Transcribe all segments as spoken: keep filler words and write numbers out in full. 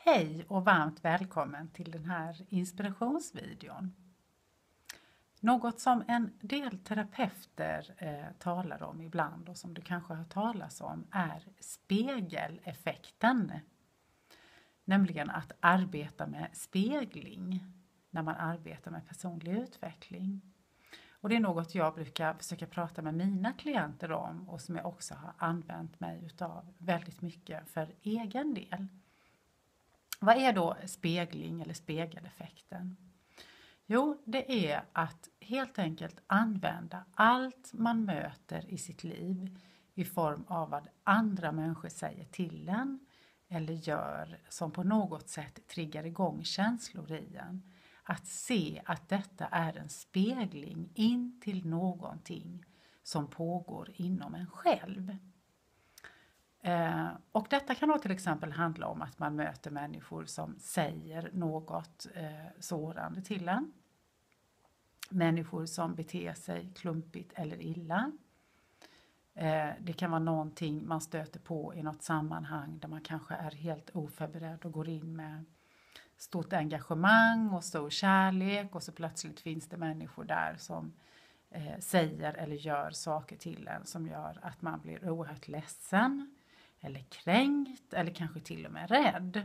Hej och varmt välkommen till den här inspirationsvideon. Något som en del terapeuter eh, talar om ibland och som du kanske har talat om är spegeleffekten. Nämligen att arbeta med spegling när man arbetar med personlig utveckling. Och det är något jag brukar försöka prata med mina klienter om och som jag också har använt mig utav väldigt mycket för egen del. Vad är då spegling eller spegeleffekten? Jo, det är att helt enkelt använda allt man möter i sitt liv i form av vad andra människor säger till en eller gör som på något sätt triggar igång känslor i en. Att se att detta är en spegling in till någonting som pågår inom en själv. Eh, och detta kan då till exempel handla om att man möter människor som säger något eh, sårande till en. Människor som beter sig klumpigt eller illa. Eh, det kan vara någonting man stöter på i något sammanhang där man kanske är helt oförberedd och går in med stort engagemang och stor kärlek. Och så plötsligt finns det människor där som eh, säger eller gör saker till en som gör att man blir oerhört ledsen. Eller kränkt eller kanske till och med rädd.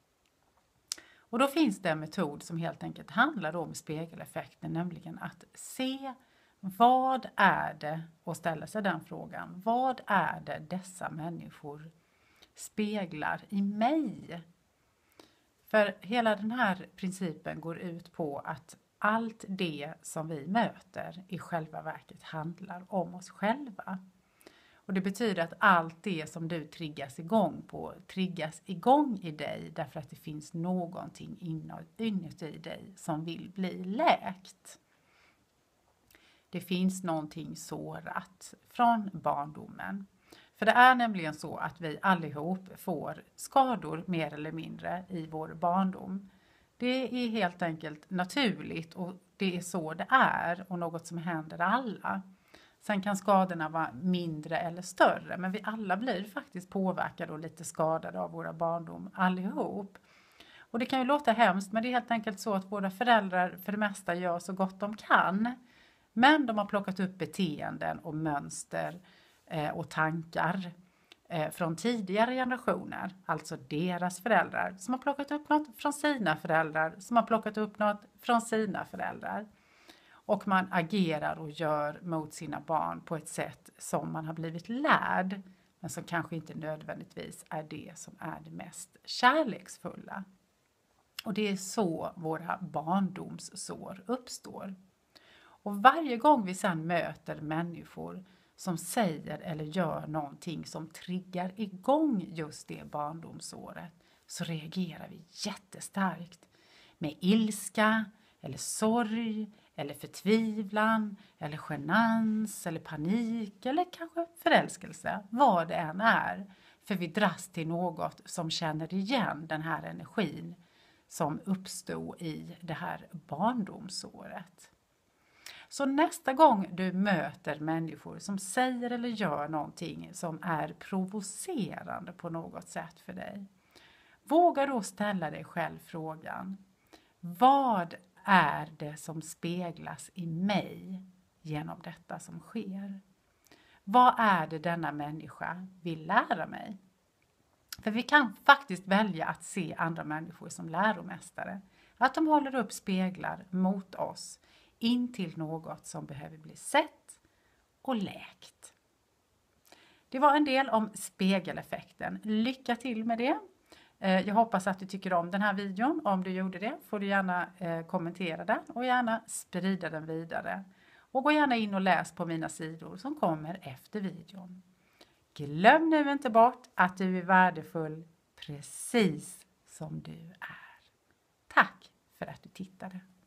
Och då finns det en metod som helt enkelt handlar om spegeleffekten. Nämligen att se vad är det och ställa sig den frågan. Vad är det dessa människor speglar i mig? För hela den här principen går ut på att allt det som vi möter i själva verket handlar om oss själva. Och det betyder att allt det som du triggas igång på triggas igång i dig därför att det finns någonting inuti dig som vill bli läkt. Det finns någonting sårat från barndomen. För det är nämligen så att vi allihop får skador mer eller mindre i vår barndom. Det är helt enkelt naturligt och det är så det är och något som händer alla. Sen kan skadorna vara mindre eller större. Men vi alla blir faktiskt påverkade och lite skadade av våra barndom allihop. Och det kan ju låta hemskt, men det är helt enkelt så att våra föräldrar för det mesta gör så gott de kan. Men de har plockat upp beteenden och mönster eh, och tankar eh, från tidigare generationer. Alltså deras föräldrar som har plockat upp något från sina föräldrar. Som har plockat upp något från sina föräldrar. Och man agerar och gör mot sina barn på ett sätt som man har blivit lärd. Men som kanske inte nödvändigtvis är det som är det mest kärleksfulla. Och det är så våra barndomssår uppstår. Och varje gång vi sedan möter människor som säger eller gör någonting som triggar igång just det barndomsåret. Så reagerar vi jättestarkt med ilska eller sorg. Eller förtvivlan, eller genans, eller panik, eller kanske förälskelse. Vad det än är. För vi dras till något som känner igen den här energin som uppstod i det här barndomsåret. Så nästa gång du möter människor som säger eller gör någonting som är provocerande på något sätt för dig. Våga då ställa dig själv frågan. Vad är det som speglas i mig genom detta som sker? Vad är det denna människa vill lära mig? För vi kan faktiskt välja att se andra människor som läromästare. Att de håller upp speglar mot oss in till något som behöver bli sett och läkt. Det var en del om spegeleffekten. Lycka till med det. Jag hoppas att du tycker om den här videon. Om du gjorde det får du gärna eh, kommentera den och gärna sprida den vidare. Och gå gärna in och läs på mina sidor som kommer efter videon. Glöm nu inte bort att du är värdefull precis som du är. Tack för att du tittade.